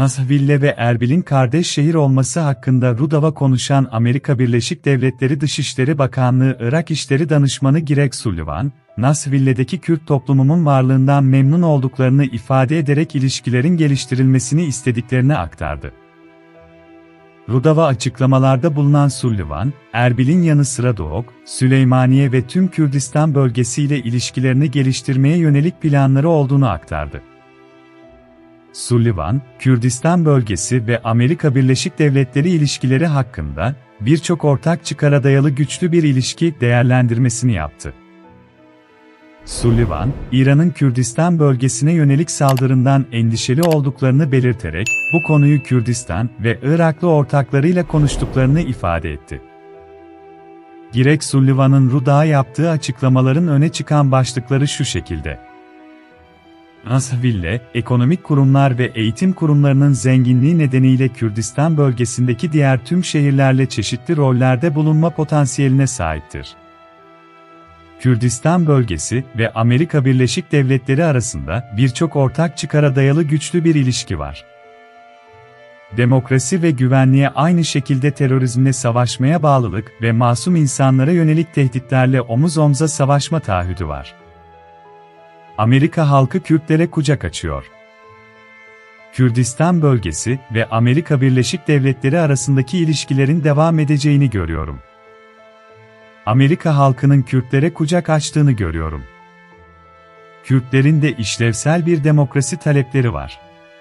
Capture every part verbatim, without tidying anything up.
Nashville ve Erbil'in kardeş şehir olması hakkında Rudava konuşan Amerika Birleşik Devletleri Dışişleri Bakanlığı Irak İşleri Danışmanı Greg Sullivan, Nashville'deki Kürt toplumunun varlığından memnun olduklarını ifade ederek ilişkilerin geliştirilmesini istediklerini aktardı. Rudava açıklamalarda bulunan Sullivan, Erbil'in yanı sıra Doğuk, Süleymaniye ve tüm Kürdistan bölgesiyle ilişkilerini geliştirmeye yönelik planları olduğunu aktardı. Sullivan, Kürdistan bölgesi ve Amerika Birleşik Devletleri ilişkileri hakkında birçok ortak çıkara dayalı güçlü bir ilişki değerlendirmesini yaptı. Sullivan, İran'ın Kürdistan bölgesine yönelik saldırından endişeli olduklarını belirterek, bu konuyu Kürdistan ve Iraklı ortaklarıyla konuştuklarını ifade etti. Greg Sullivan'ın Ruda'ya yaptığı açıklamaların öne çıkan başlıkları şu şekilde. Nashville, ekonomik kurumlar ve eğitim kurumlarının zenginliği nedeniyle Kürdistan bölgesindeki diğer tüm şehirlerle çeşitli rollerde bulunma potansiyeline sahiptir. Kürdistan bölgesi ve Amerika Birleşik Devletleri arasında birçok ortak çıkara dayalı güçlü bir ilişki var. Demokrasi ve güvenliğe aynı şekilde terörizmle savaşmaya bağlılık ve masum insanlara yönelik tehditlerle omuz omuza savaşma taahhüdü var. Amerika halkı Kürtlere kucak açıyor. Kürdistan bölgesi ve Amerika Birleşik Devletleri arasındaki ilişkilerin devam edeceğini görüyorum. Amerika halkının Kürtlere kucak açtığını görüyorum. Kürtlerin de işlevsel bir demokrasi talepleri var.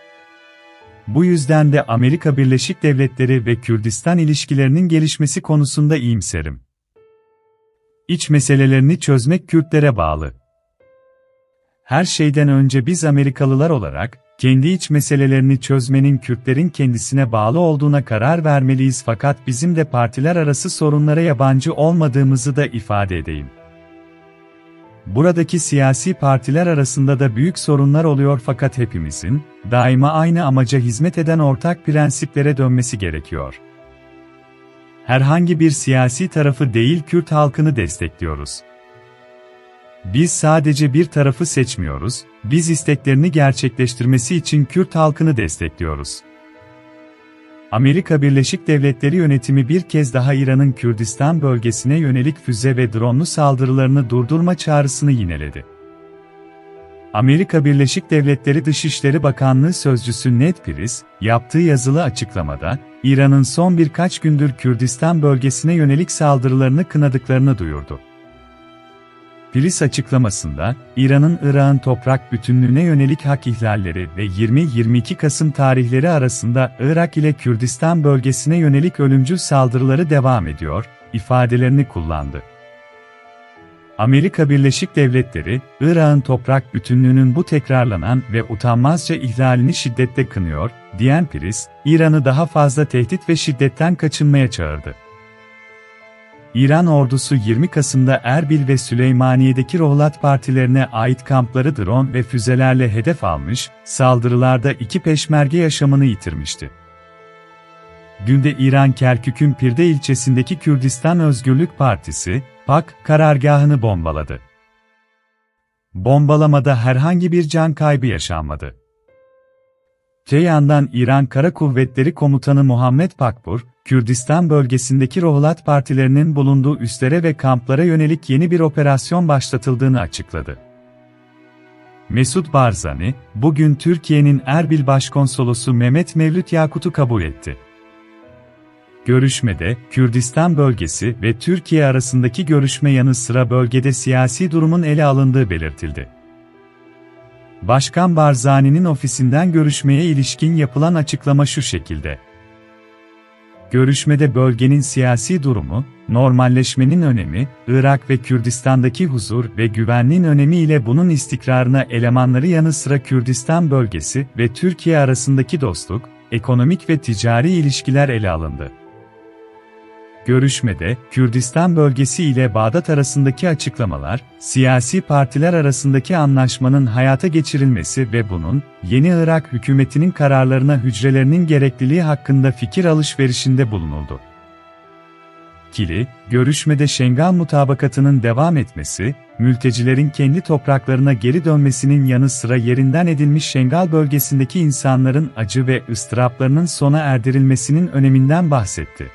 Bu yüzden de Amerika Birleşik Devletleri ve Kürdistan ilişkilerinin gelişmesi konusunda iyimserim. İç meselelerini çözmek Kürtlere bağlı. Her şeyden önce biz Amerikalılar olarak, kendi iç meselelerini çözmenin Kürtlerin kendisine bağlı olduğuna karar vermeliyiz fakat bizim de partiler arası sorunlara yabancı olmadığımızı da ifade edeyim. Buradaki siyasi partiler arasında da büyük sorunlar oluyor fakat hepimizin, daima aynı amaca hizmet eden ortak prensiplere dönmesi gerekiyor. Herhangi bir siyasi tarafı değil Kürt halkını destekliyoruz. Biz sadece bir tarafı seçmiyoruz, biz isteklerini gerçekleştirmesi için Kürt halkını destekliyoruz. Amerika Birleşik Devletleri yönetimi bir kez daha İran'ın Kürdistan bölgesine yönelik füze ve dronlu saldırılarını durdurma çağrısını yineledi. Amerika Birleşik Devletleri Dışişleri Bakanlığı Sözcüsü Ned Price, yaptığı yazılı açıklamada, İran'ın son birkaç gündür Kürdistan bölgesine yönelik saldırılarını kınadıklarını duyurdu. Price açıklamasında, İran'ın Irak'ın toprak bütünlüğüne yönelik hak ihlalleri ve yirmi yirmi iki Kasım tarihleri arasında Irak ile Kürdistan bölgesine yönelik ölümcül saldırıları devam ediyor, ifadelerini kullandı. Amerika Birleşik Devletleri, Irak'ın toprak bütünlüğünün bu tekrarlanan ve utanmazca ihlalini şiddetle kınıyor, diyen Price, İran'ı daha fazla tehdit ve şiddetten kaçınmaya çağırdı. İran ordusu yirmi Kasım'da Erbil ve Süleymaniye'deki Rohlat partilerine ait kampları drone ve füzelerle hedef almış, saldırılarda iki peşmerge yaşamını yitirmişti. Dün de İran Kerkük'ün Pirde ilçesindeki Kürdistan Özgürlük Partisi, P A K, karargahını bombaladı. Bombalamada herhangi bir can kaybı yaşanmadı. Te yandan İran Kara Kuvvetleri Komutanı Muhammed Pakpur, Kürdistan bölgesindeki Rohlat partilerinin bulunduğu üslere ve kamplara yönelik yeni bir operasyon başlatıldığını açıkladı. Mesut Barzani, bugün Türkiye'nin Erbil Başkonsolosu Mehmet Mevlüt Yakut'u kabul etti. Görüşmede, Kürdistan bölgesi ve Türkiye arasındaki görüşme yanı sıra bölgede siyasi durumun ele alındığı belirtildi. Başkan Barzani'nin ofisinden görüşmeye ilişkin yapılan açıklama şu şekilde. Görüşmede bölgenin siyasi durumu, normalleşmenin önemi, Irak ve Kürdistan'daki huzur ve güvenliğin önemi ile bunun istikrarına elemanları yanı sıra Kürdistan bölgesi ve Türkiye arasındaki dostluk, ekonomik ve ticari ilişkiler ele alındı. Görüşmede, Kürdistan bölgesi ile Bağdat arasındaki açıklamalar, siyasi partiler arasındaki anlaşmanın hayata geçirilmesi ve bunun, yeni Irak hükümetinin kararlarına hücrelerinin gerekliliği hakkında fikir alışverişinde bulunuldu. Kili, görüşmede Şengal Mutabakatı'nın devam etmesi, mültecilerin kendi topraklarına geri dönmesinin yanı sıra yerinden edilmiş Şengal bölgesindeki insanların acı ve ıstıraplarının sona erdirilmesinin öneminden bahsetti.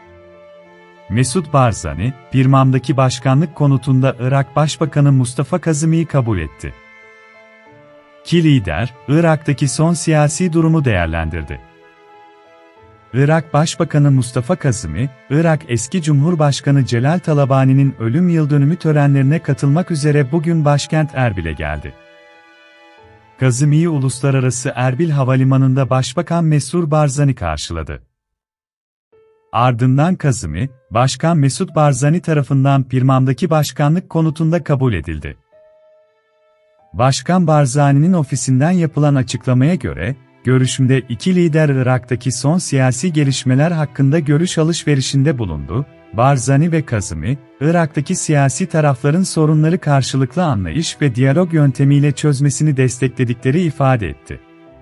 Mesut Barzani, Pirmam'daki başkanlık konutunda Irak Başbakanı Mustafa Kazımi'yi kabul etti. İki lider, Irak'taki son siyasi durumu değerlendirdi. Irak Başbakanı Mustafa Kazımi, Irak eski Cumhurbaşkanı Celal Talabani'nin ölüm yıldönümü törenlerine katılmak üzere bugün başkent Erbil'e geldi. Kazımi'yi Uluslararası Erbil Havalimanı'nda Başbakan Mesut Barzani karşıladı. Ardından Kazımi, Başkan Mesut Barzani tarafından Pirmam'daki başkanlık konutunda kabul edildi. Başkan Barzani'nin ofisinden yapılan açıklamaya göre, görüşmede iki lider Irak'taki son siyasi gelişmeler hakkında görüş alışverişinde bulundu. Barzani ve Kazımi, Irak'taki siyasi tarafların sorunları karşılıklı anlayış ve diyalog yöntemiyle çözmesini destekledikleri ifade etti.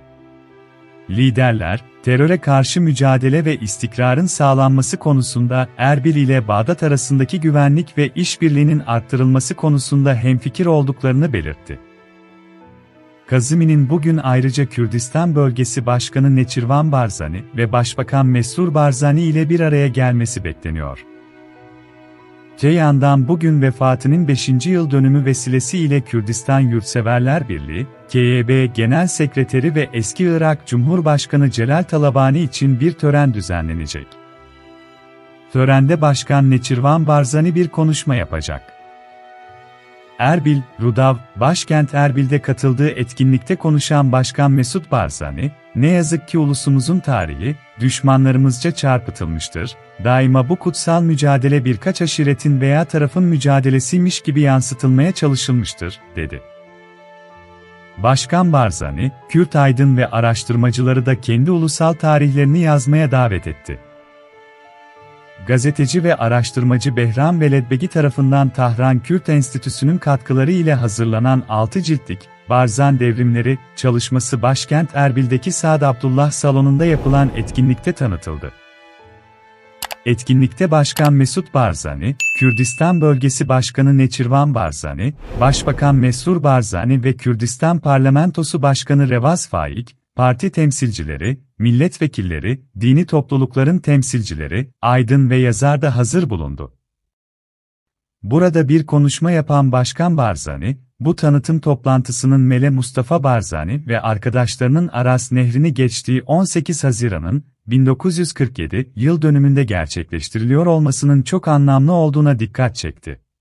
Liderler, teröre karşı mücadele ve istikrarın sağlanması konusunda Erbil ile Bağdat arasındaki güvenlik ve işbirliğinin arttırılması konusunda hemfikir olduklarını belirtti. Kazımi'nin bugün ayrıca Kürdistan Bölgesi Başkanı Neçirvan Barzani ve Başbakan Mesut Barzani ile bir araya gelmesi bekleniyor. Öte yandan bugün vefatının beşinci yıl dönümü vesilesiyle Kürdistan Yurtseverler Birliği, K Y B Genel Sekreteri ve eski Irak Cumhurbaşkanı Celal Talabani için bir tören düzenlenecek. Törende Başkan Neçirvan Barzani bir konuşma yapacak. Erbil, Rudav, başkent Erbil'de katıldığı etkinlikte konuşan Başkan Mesut Barzani, "Ne yazık ki ulusumuzun tarihi, düşmanlarımızca çarpıtılmıştır, daima bu kutsal mücadele birkaç aşiretin veya tarafın mücadelesiymiş gibi yansıtılmaya çalışılmıştır," dedi. Başkan Barzani, Kürt aydın ve araştırmacıları da kendi ulusal tarihlerini yazmaya davet etti. Gazeteci ve araştırmacı Behram Veledbegi tarafından Tahran Kürt Enstitüsü'nün katkıları ile hazırlanan altı ciltlik Barzan Devrimleri çalışması başkent Erbil'deki Saad Abdullah Salonu'nda yapılan etkinlikte tanıtıldı. Etkinlikte Başkan Mesut Barzani, Kürdistan Bölgesi Başkanı Neçirvan Barzani, Başbakan Mesut Barzani ve Kürdistan Parlamentosu Başkanı Revaz Faik, parti temsilcileri, milletvekilleri, dini toplulukların temsilcileri, aydın ve yazar da hazır bulundu. Burada bir konuşma yapan Başkan Barzani, bu tanıtım toplantısının Mele Mustafa Barzani ve arkadaşlarının Aras Nehri'ni geçtiği on sekiz Haziran'ın bin dokuz yüz kırk yedi yıl dönümünde gerçekleştiriliyor olmasının çok anlamlı olduğuna dikkat çekti.